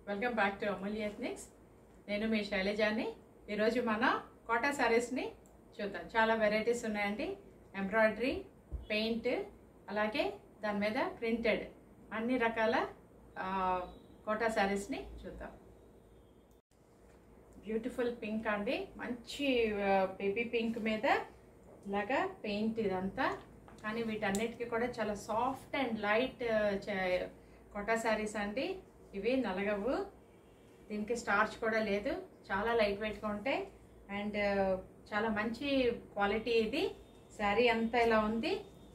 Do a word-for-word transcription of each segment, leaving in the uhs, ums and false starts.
Welcome back to Amulya Ethnics. నేను మీ శైలజాని. ఈరోజు మన కోటా సారీస్ని చూద్దాం. చాలా వెరైటీస్ ఉన్నాయండి. ఎంబ్రాయిడరీ, పెయింట్, అలాగే దాని మీద ప్రింటెడ్ అన్ని రకాల కోటా సారీస్ని చూద్దాం. బ్యూటిఫుల్ పింక్ అండి, మంచి బేబీ పింక్ మీద ఇలాగా పెయింట్ ఇదంతా. కానీ వీటన్నిటికీ కూడా చాలా soft and light Kota saris అండి. ఇవి నలగవు, దీనికి స్టార్చ్ కూడా లేదు, చాలా లైట్ వెయిట్గా ఉంటాయి అండ్ చాలా మంచి క్వాలిటీ. ఇది శారీ అంతా ఇలా ఉంది.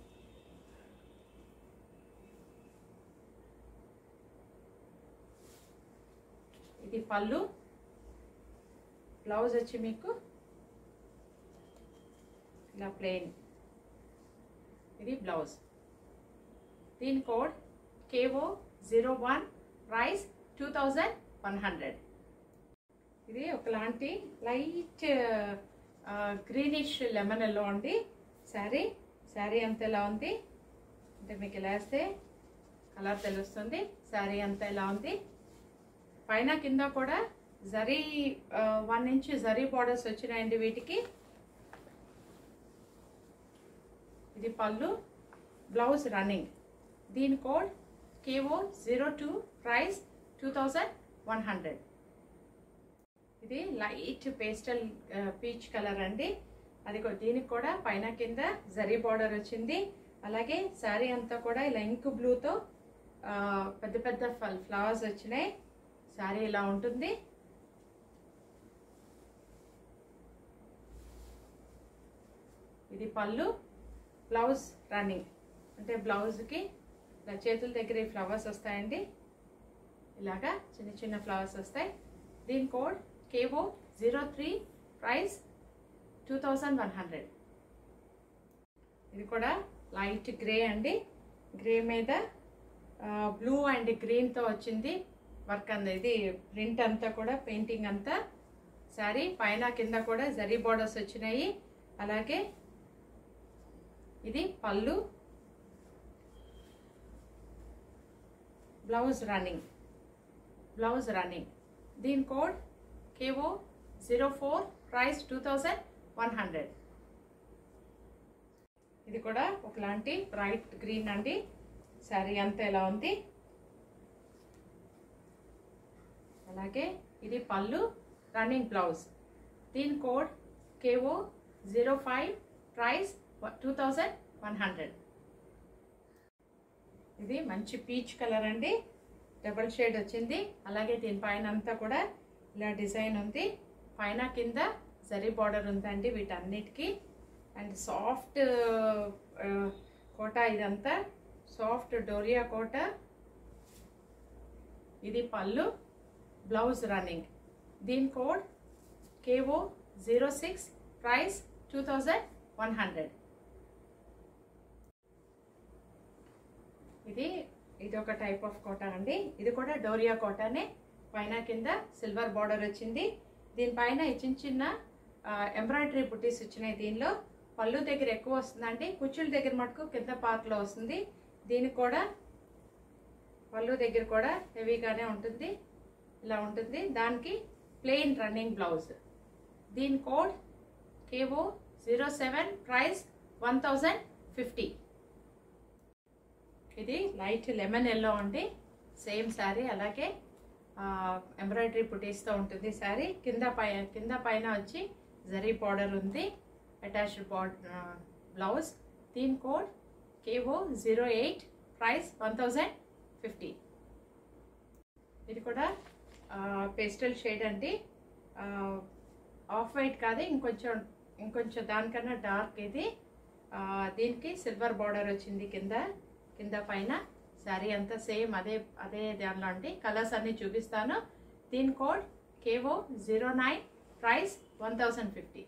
ఇది పళ్ళు, బ్లౌజ్ వచ్చి మీకు ఇలా ప్లెయిన్. ఇది బ్లౌజ్. దీని code KO zero one, price two thousand one hundred. ఇది ఒకలాంటి లైట్ గ్రీనిష్ లెమన్ ఎల్లో అండి శారీ. శారీ అంతా ఎలా ఉంది అంటే మీకు ఇలా వేస్తే కలర్ తెలుస్తుంది. శారీ అంతా ఎలా ఉంది. పైన కింద కూడా zari one inch zari borders వచ్చినాయండి వీటికి. ఇది పళ్ళు, బ్లౌజ్ రన్నింగ్. దీని code KO zero two, price two thousand one hundred. ఇది లైట్ పేస్టల్ పీచ్ కలర్ అండి. అది దీనికి కూడా పైన కింద జరీ బార్డర్ వచ్చింది. అలాగే శారీ అంతా కూడా ఇలా ఇంక్ బ్లూతో పెద్ద పెద్ద ఫ్లవర్స్ వచ్చినాయి. శారీ ఇలా ఉంటుంది. ఇది పళ్ళు, బ్లౌజ్ రన్నింగ్. అంటే బ్లౌజ్కి చేతుల దగ్గర ఈ ఫ్లవర్స్ వస్తాయండి. ఇలాగా చిన్న చిన్న ఫ్లవర్స్ వస్తాయి. దీని code KO zero three, price two thousand one hundred. ఇది కూడా లైట్ గ్రే అండి. గ్రే మీద బ్లూ అండ్ గ్రీన్తో వచ్చింది వర్క్ అంది. ఇది ప్రింట్ అంతా కూడా పెయింటింగ్ అంతా. శారీ పైన కింద కూడా జరీ బార్డర్స్ వచ్చినాయి. అలాగే ఇది పళ్ళు, బ్లౌజ్ రన్నింగ్. Blouse running. దీని code KO zero four, price two thousand one hundred. ఇది కూడా ఒకలాంటి బ్రైట్ గ్రీన్ అండి. శారీ అంతా ఎలా ఉంది. అలాగే ఇది పళ్ళు, రన్నింగ్ బ్లౌజ్. దీని code KO zero five, price two thousand one hundred. ఇది మంచి పీచ్ కలర్ అండి, డబుల్ షేడ్ వచ్చింది. అలాగే దీనిపైన అంతా కూడా ఇలా డిజైన్ ఉంది. పైన కింద జరీ బార్డర్ ఉందండి వీటన్నిటికీ. అండ్ సాఫ్ట్ కోటా, ఇదంతా సాఫ్ట్ డోరియా కోటా. ఇది పళ్ళు, బ్లౌజ్ రన్నింగ్. దీని code KO zero six, price two thousand one hundred. ఇది ఇది ఒక టైప్ ఆఫ్ కోటా అండి. ఇది కూడా డోరియా కోటానే. పైన కింద సిల్వర్ బార్డర్ వచ్చింది. దీనిపైన చిన్న చిన్న ఎంబ్రాయిడరీ బుట్టీస్ వచ్చినాయి. దీనిలో పళ్ళు దగ్గర ఎక్కువ వస్తుందండి, కుచ్చుల దగ్గర మటుకు కింద పార్ట్లో వస్తుంది. దీనికి కూడా పళ్ళు దగ్గర కూడా హెవీగానే ఉంటుంది, ఇలా ఉంటుంది. దానికి ప్లెయిన్ రన్నింగ్ బ్లౌజ్. దీని code KO zero seven, price one thousand fifty. ఇది లైట్ లెమన్ ఎల్లో అండి. సేమ్ శారీ. అలాగే ఎంబ్రాయిడరీ బుటీస్తో ఉంటుంది శారీ. కింద పై కింద పైన వచ్చి జరీ బార్డర్ ఉంది. Attached border blouse. దీని code KO zero eight, price one thousand fifty. ఇది కూడా పేస్టల్ షేడ్ అండి. ఆఫ్ వైట్ కాదు, ఇంకొంచెం ఇంకొంచెం దానికన్నా డార్క్. ఇది దీనికి సిల్వర్ బార్డర్ వచ్చింది కింద కింద పైన. శారీ అంతా సేమ్ అదే అదే దానిలో అండి. కలర్స్ అన్ని చూపిస్తాను. దీని code KO zero nine, price one thousand fifty.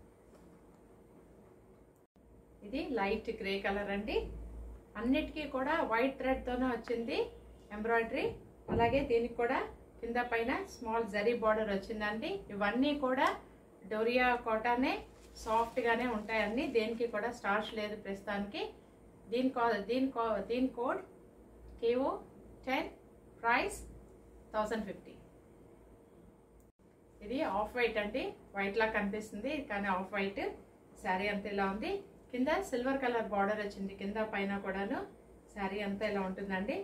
ఇది లైట్ గ్రే కలర్ అండి. అన్నిటికీ కూడా వైట్ థ్రెడ్తోనే వచ్చింది ఎంబ్రాయిడరీ. అలాగే దీనికి కూడా కింద పైన స్మాల్ జరీ బార్డర్ వచ్చిందండి. ఇవన్నీ కూడా డోరియా కోటానే, సాఫ్ట్గానే ఉంటాయన్నీ. దేనికి కూడా స్టార్చ్ లేదు ప్రస్తుతానికి. దీని దీని దీని code K O ten, price thousand fifty. ఇది ఆఫ్ వైట్ అండి, వైట్ లా కనిపిస్తుంది కానీ ఆఫ్ వైట్. శారీ అంతా ఇలా ఉంది. కింద సిల్వర్ కలర్ బార్డర్ వచ్చింది కింద పైన కూడాను. శారీ అంతా ఇలా ఉంటుందండి.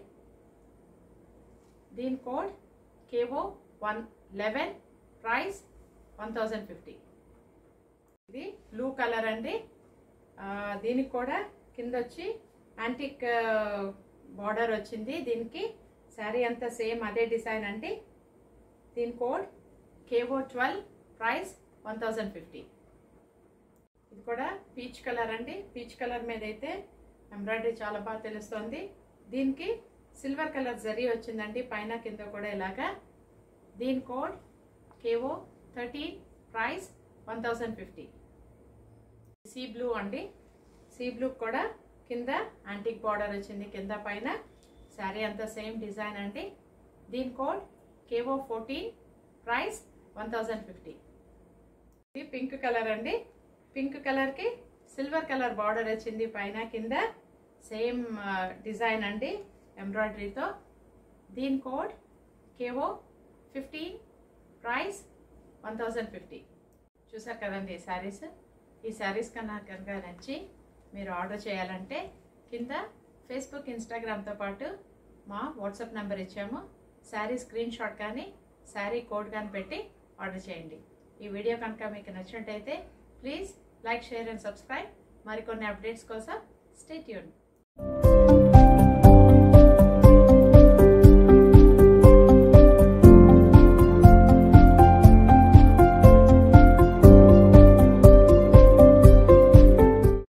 దీని code K O one eleven, price one thousand fifty. ఇది బ్లూ కలర్ అండి. దీనికి కూడా కింద వచ్చి యాంటిక్ బార్డర్ వచ్చింది. దీనికి శారీ అంతా సేమ్ అదే డిజైన్ అండి. దీని code K O twelve, price one thousand fifty. ఇది కూడా పీచ్ కలర్ అండి. పీచ్ కలర్ మీద అయితే ఎంబ్రాయిడరీ చాలా బాగా తెలుస్తుంది. దీనికి సిల్వర్ కలర్ జరీ వచ్చిందండి పైన కింద కూడా ఇలాగా. దీని code K O thirteen, price one thousand fifty. Sea blue అండి. సీ బ్లూ కూడా కింద యాంటిక్ బార్డర్ వచ్చింది కింద పైన. శారీ అంతా సేమ్ డిజైన్ అండి. దీని code K O fourteen, price one thousand fifty. ఇది పింక్ కలర్ అండి. పింక్ కలర్కి సిల్వర్ కలర్ బార్డర్ వచ్చింది పైన కింద. సేమ్ డిజైన్ అండి ఎంబ్రాయిడరీతో. దీని code K O fifteen, price one thousand fifty. చూసారు కదండి ఈ శారీస్. ఈ శారీస్ కన్నా కనుక నచ్చి మీరు ఆర్డర్ చేయాలంటే కింద ఫేస్బుక్, ఇన్స్టాగ్రామ్తో పాటు మా వాట్సాప్ నెంబర్ ఇచ్చాము. శారీ స్క్రీన్ షాట్ కానీ శారీ కోడ్ కానీ పెట్టి ఆర్డర్ చేయండి. ఈ వీడియో కనుక మీకు నచ్చినట్టయితే please like, share and subscribe. మరికొన్ని అప్డేట్స్ కోసం స్టే ట్యూన్డ్.